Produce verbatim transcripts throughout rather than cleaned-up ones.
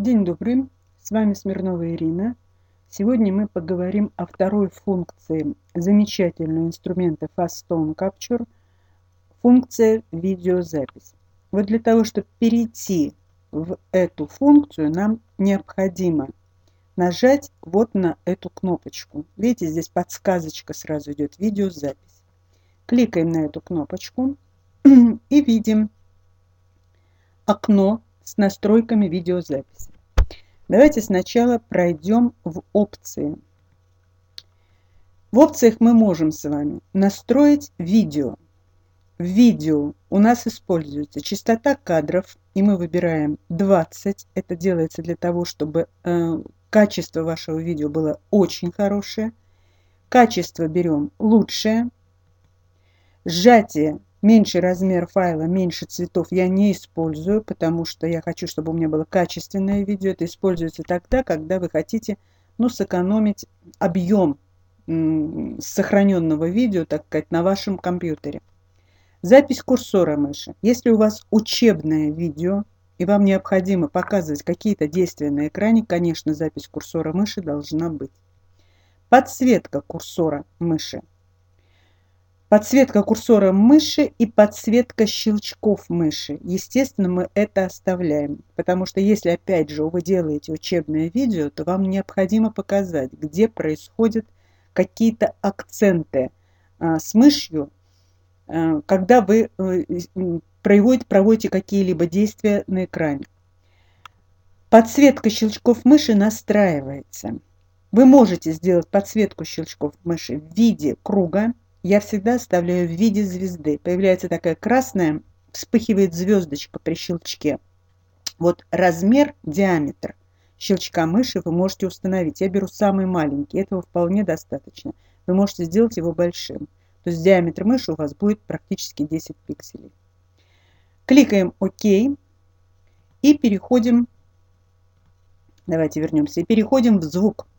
День добрый, с вами Смирнова Ирина. Сегодня мы поговорим о второй функции замечательного инструмента Fastone Capture, функция видеозапись. Вот для того, чтобы перейти в эту функцию, нам необходимо нажать вот на эту кнопочку. Видите, здесь подсказочка сразу идет видеозапись. Кликаем на эту кнопочку и видим окно с настройками видеозаписи. Давайте сначала пройдем в опции. В опциях мы можем с вами настроить видео. В видео у нас используется частота кадров, и мы выбираем двадцать. Это делается для того, чтобы э, качество вашего видео было очень хорошее. Качество берем лучшее. Сжатие. Меньший размер файла, меньше цветов я не использую, потому что я хочу, чтобы у меня было качественное видео. Это используется тогда, когда вы хотите, ну, сэкономить объем сохраненного видео, так сказать, на вашем компьютере. Запись курсора мыши. Если у вас учебное видео, и вам необходимо показывать какие-то действия на экране, конечно, запись курсора мыши должна быть. Подсветка курсора мыши. Подсветка курсора мыши и подсветка щелчков мыши. Естественно, мы это оставляем, потому что если, опять же, вы делаете учебное видео, то вам необходимо показать, где происходят какие-то акценты а, с мышью, а, когда вы а, проводите, проводите какие-либо действия на экране. Подсветка щелчков мыши настраивается. Вы можете сделать подсветку щелчков мыши в виде круга. Я всегда оставляю в виде звезды. Появляется такая красная, вспыхивает звездочка при щелчке. Вот размер, диаметр щелчка мыши вы можете установить. Я беру самый маленький, этого вполне достаточно. Вы можете сделать его большим. То есть диаметр мыши у вас будет практически десять пикселей. Кликаем ОК и переходим, давайте вернемся, и переходим в звук.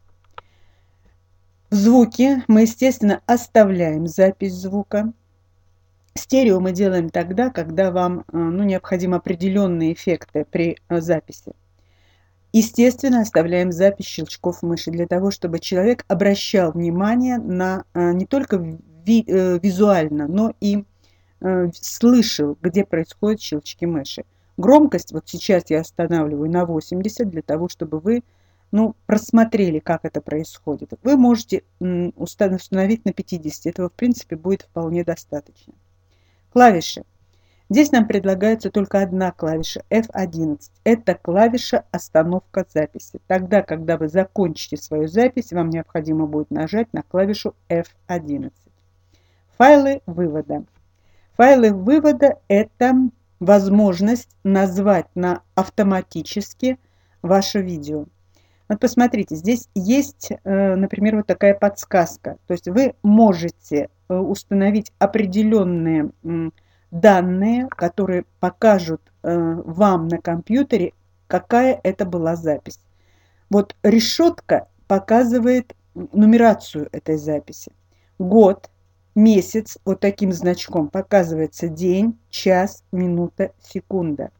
В звуке мы, естественно, оставляем запись звука. Стерео мы делаем тогда, когда вам ну, необходимы определенные эффекты при записи. Естественно, оставляем запись щелчков мыши для того, чтобы человек обращал внимание на не только ви визуально, но и слышал, где происходят щелчки мыши. Громкость вот сейчас я останавливаю на восемьдесят для того, чтобы вы ну, просмотрели, как это происходит. Вы можете установить на пятьдесят. Этого, в принципе, будет вполне достаточно. Клавиши. Здесь нам предлагается только одна клавиша эф одиннадцать. Это клавиша «Остановка записи». Тогда, когда вы закончите свою запись, вам необходимо будет нажать на клавишу эф одиннадцать. Файлы вывода. Файлы вывода – это возможность назвать на автоматически ваше видео. Вот посмотрите, здесь есть, например, вот такая подсказка. То есть вы можете установить определенные данные, которые покажут вам на компьютере, какая это была запись. Вот решетка показывает нумерацию этой записи. Год, месяц, вот таким значком показывается день, час, минута, секунда.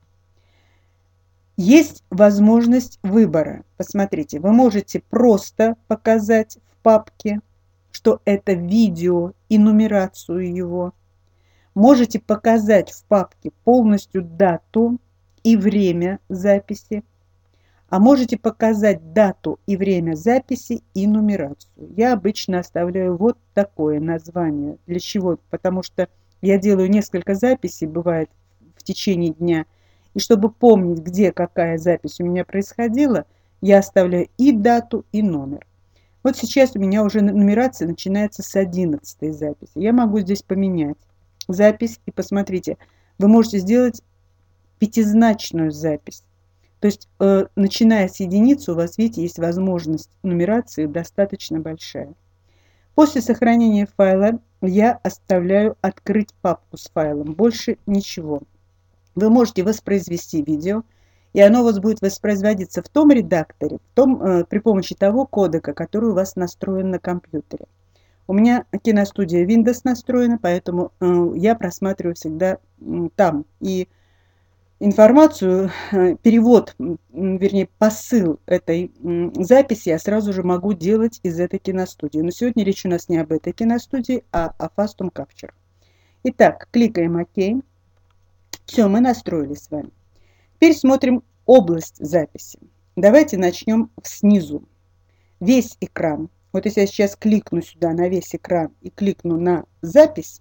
Есть возможность выбора. Посмотрите, вы можете просто показать в папке, что это видео и нумерацию его. Можете показать в папке полностью дату и время записи. А можете показать дату и время записи и нумерацию. Я обычно оставляю вот такое название. Для чего? Потому что я делаю несколько записей, бывает, в течение дня. И чтобы помнить, где какая запись у меня происходила, я оставляю и дату, и номер. Вот сейчас у меня уже нумерация начинается с одиннадцатой записи. Я могу здесь поменять запись. И посмотрите, вы можете сделать пятизначную запись. То есть, э, начиная с единицы, у вас, видите, есть возможность нумерации достаточно большая. После сохранения файла я оставляю открыть папку с файлом. Больше ничего. Вы можете воспроизвести видео, и оно у вас будет воспроизводиться в том редакторе, в том, э, при помощи того кодека, который у вас настроен на компьютере. У меня киностудия Windows настроена, поэтому э, я просматриваю всегда э, там. И информацию, перевод, вернее, посыл этой записи я сразу же могу делать из этой киностудии. Но сегодня речь у нас не об этой киностудии, а о Fastum Capture. Итак, кликаем ОК. Все, мы настроились с вами. Теперь смотрим область записи. Давайте начнем снизу. Весь экран. Вот если я сейчас кликну сюда на весь экран и кликну на запись,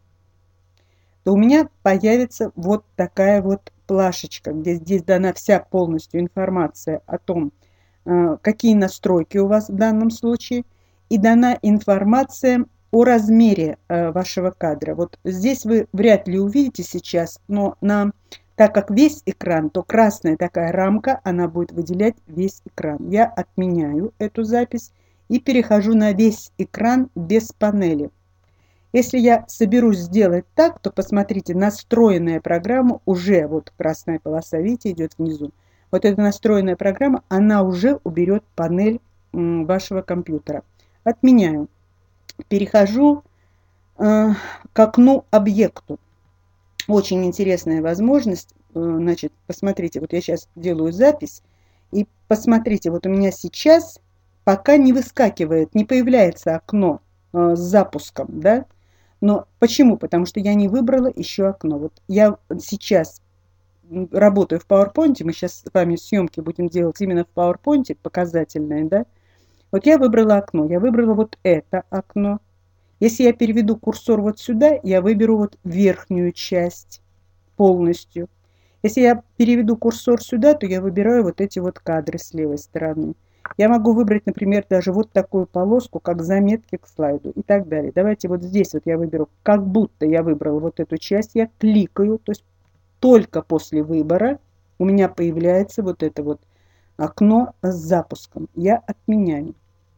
то у меня появится вот такая вот плашечка, где здесь дана вся полностью информация о том, какие настройки у вас в данном случае, и дана информация о размере вашего кадра. Вот здесь вы вряд ли увидите сейчас, но на, так как весь экран, то красная такая рамка, она будет выделять весь экран. Я отменяю эту запись и перехожу на весь экран без панели. Если я соберусь сделать так, то посмотрите, настроенная программа уже, вот красная полоса, видите, идет внизу. Вот эта настроенная программа, она уже уберет панель вашего компьютера. Отменяю. Перехожу э, к окну объекту. Очень интересная возможность. Значит, посмотрите, вот я сейчас делаю запись. И посмотрите, вот у меня сейчас пока не выскакивает, не появляется окно э, с запуском, да? Но почему? Потому что я не выбрала еще окно. Вот я сейчас работаю в PowerPoint, мы сейчас с вами съемки будем делать именно в PowerPoint, показательные, да? Вот я выбрала окно, я выбрала вот это окно. Если я переведу курсор вот сюда, я выберу вот верхнюю часть полностью. Если я переведу курсор сюда, то я выбираю вот эти вот кадры с левой стороны. Я могу выбрать, например, даже вот такую полоску, как заметки к слайду и так далее. Давайте вот здесь вот я выберу, как будто я выбрал вот эту часть, я кликаю, то есть только после выбора у меня появляется вот это вот окно с запуском. Я отменяю.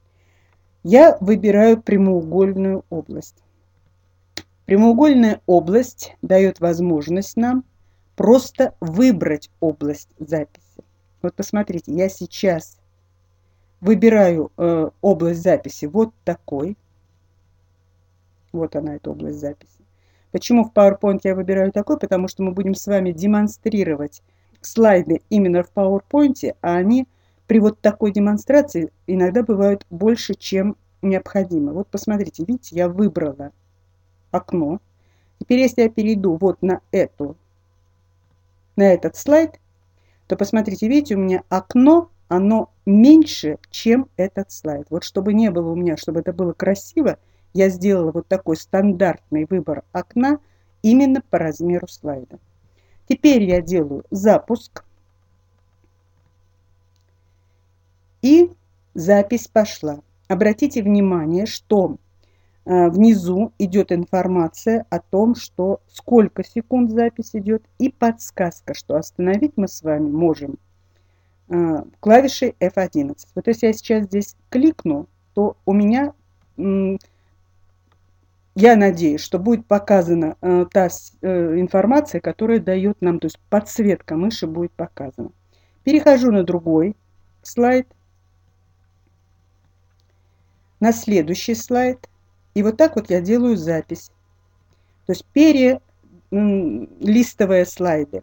Я выбираю прямоугольную область. Прямоугольная область дает возможность нам просто выбрать область записи. Вот посмотрите, я сейчас выбираю э, область записи вот такой. Вот она, эта область записи. Почему в PowerPoint я выбираю такой? Потому что мы будем с вами демонстрировать слайды именно в PowerPoint, а они при вот такой демонстрации иногда бывают больше, чем необходимо. Вот посмотрите, видите, я выбрала окно. Теперь, если я перейду вот на эту, на этот слайд, то посмотрите, видите, у меня окно, оно меньше, чем этот слайд. Вот чтобы не было у меня, чтобы это было красиво, я сделала вот такой стандартный выбор окна именно по размеру слайда. Теперь я делаю запуск. И запись пошла. Обратите внимание, что э, внизу идет информация о том, что сколько секунд запись идет, и подсказка, что остановить мы с вами можем э, клавишей эф одиннадцать. Вот если я сейчас здесь кликну, то у меня, э, я надеюсь, что будет показана э, та э, информация, которая дает нам, то есть подсветка мыши будет показана. Перехожу на другой слайд. На следующий слайд. И вот так вот я делаю запись. То есть перелистывая слайды.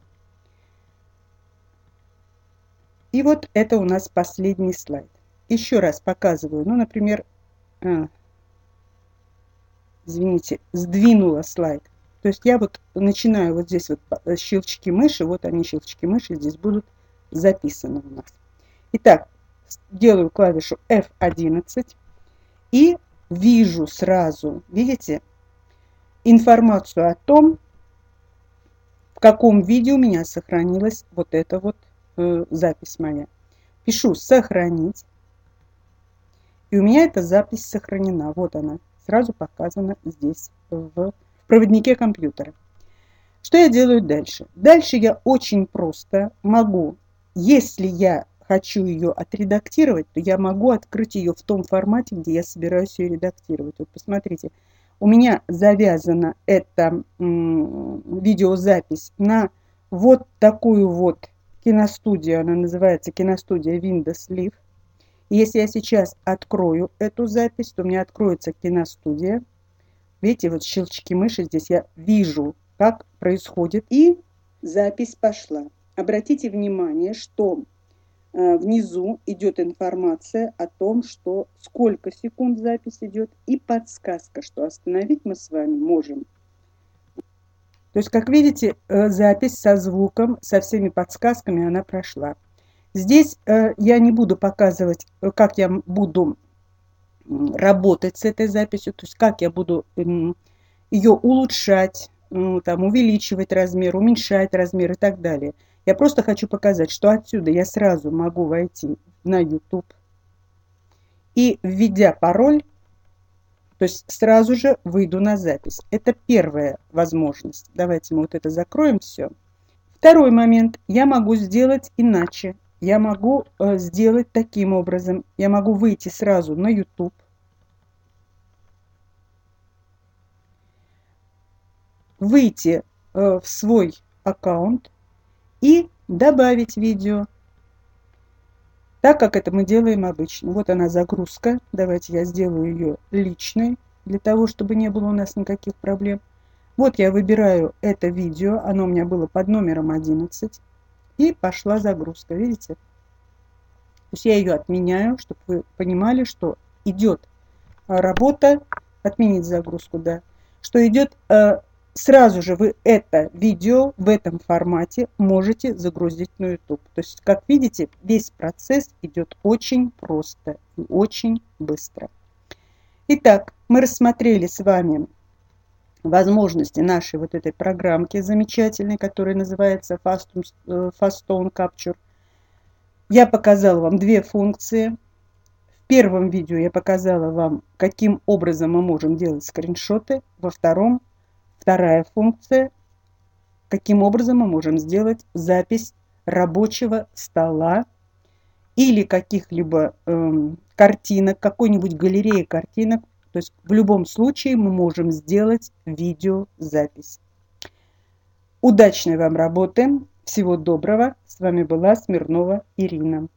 И вот это у нас последний слайд. Еще раз показываю. Ну, например, а, извините, сдвинула слайд. То есть я вот начинаю вот здесь вот щелчки мыши. Вот они, щелчки мыши, здесь будут записаны у нас. Итак, делаю клавишу эф одиннадцать. И вижу сразу, видите, информацию о том, в каком виде у меня сохранилась вот эта вот э, запись моя. Пишу «Сохранить». И у меня эта запись сохранена. Вот она, сразу показана здесь в проводнике компьютера. Что я делаю дальше? Дальше я очень просто могу, если я хочу ее отредактировать, то я могу открыть ее в том формате, где я собираюсь ее редактировать. Вот посмотрите, у меня завязана эта видеозапись на вот такую вот киностудию, она называется киностудия Windows Live. И если я сейчас открою эту запись, то у меня откроется киностудия. Видите, вот щелчки мыши здесь я вижу, как происходит. И запись пошла. обратите внимание, что внизу идет информация о том, что сколько секунд запись идет, и подсказка, что остановить мы с вами можем. То есть, как видите, запись со звуком, со всеми подсказками она прошла. Здесь я не буду показывать, как я буду работать с этой записью, то есть как я буду ее улучшать, там, увеличивать размер, уменьшать размер и так далее. Я просто хочу показать, что отсюда я сразу могу войти на YouTube и, введя пароль, то есть сразу же выйду на запись. Это первая возможность. Давайте мы вот это закроем все. Второй момент. Я могу сделать иначе. Я могу э, сделать таким образом. Я могу выйти сразу на YouTube. Выйти э, в свой аккаунт и добавить видео, так как это мы делаем обычно. Вот она загрузка. Давайте я сделаю ее личной, для того, чтобы не было у нас никаких проблем. Вот я выбираю это видео, оно у меня было под номером одиннадцать, и пошла загрузка, видите? То есть я ее отменяю, чтобы вы понимали, что идет работа, отменить загрузку, да, что идет сразу же вы это видео в этом формате можете загрузить на YouTube. То есть, как видите, весь процесс идет очень просто и очень быстро. Итак, мы рассмотрели с вами возможности нашей вот этой программки замечательной, которая называется Fastone Capture. Я показала вам две функции. В первом видео я показала вам, каким образом мы можем делать скриншоты. Во втором Вторая функция, каким образом мы можем сделать запись рабочего стола или каких-либо э, картинок, какой-нибудь галереи картинок. То есть в любом случае мы можем сделать видеозапись. Удачной вам работы, всего доброго. С вами была Смирнова Ирина.